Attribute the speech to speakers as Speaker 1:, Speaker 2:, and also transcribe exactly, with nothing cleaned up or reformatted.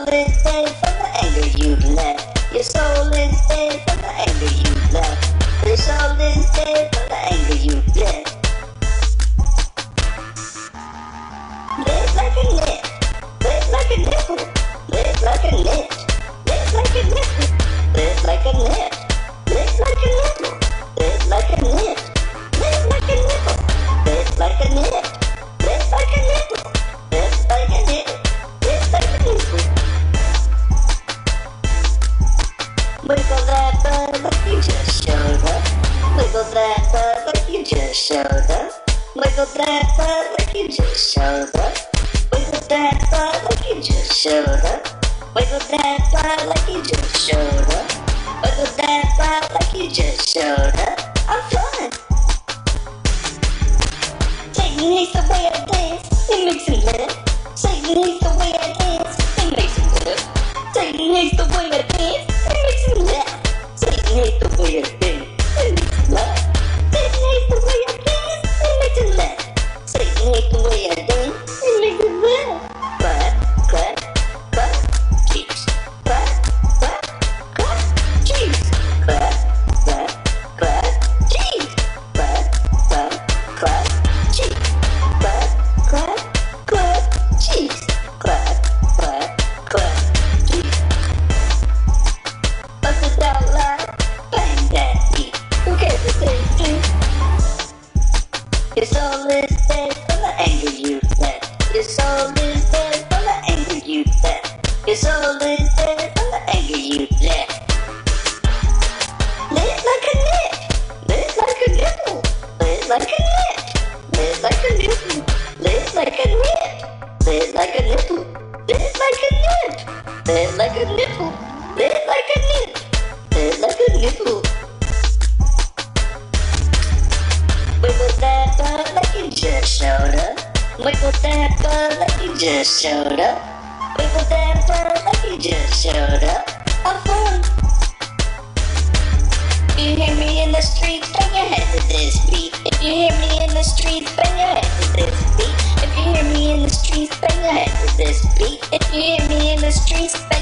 Speaker 1: is dead from the anger you left. Your soul is dead from the anger you left. Your soul is dead from the anger you left. Lit like a lit, lit like a nipple, lit like a lit, lit like a nipple, lit like a lit, lit like a nipple, lit like a lit, lit like a nipple, lit like a lit, lit like a nipple, lit like a lit, lit like a nipple. Wiggle that butt like you just showed up. Wiggle that butt like you just showed up. Wiggle that butt like you just showed up. Wiggle that butt like you just showed up. Wiggle that butt like you just showed up. Wiggle that butt like you just showed up. I'm fun. Satan hates the way I dance, it makes him live. Satan hates the way I dance, it makes him live. Satan hates the way I dance, it makes him laugh. Satan hates the way I dance, it makes him laugh. Satan hates the way I dance, it makes him laugh. Satan hates the way I dance, it makes him laugh. Clap, clap, clap, cheeks. Clap, clap, clap, cheeks. Clap, clap, clap, cheeks. Clap, clap, clap, cheeks. Clap, clap, clap, cheeks. Clap, clap, clap, cheeks. Bust it out loud, bang that beat. Who cares if they do? Your soul is dead from the anger you left. Your soul is dead from the anger you left. Your soul is dead from the anger you left. Lit like a lit, lit like a nipple, lit like a lit, lit like a nipple, lit like a lit, lit like a nipple, lit like a nip, lit like a nipple, lit like a nip, lit like a nipple. Wiggle that butt like you just showed up. Wiggle that butt like you just showed up. Wiggle that butt like you just showed up. Have fun. If you hear me in the streets, bang your head to this beat. If you hear me in the streets, bang your head to this beat. If you hear me in the streets, bang your head to this beat. If you hear me in the streets, bang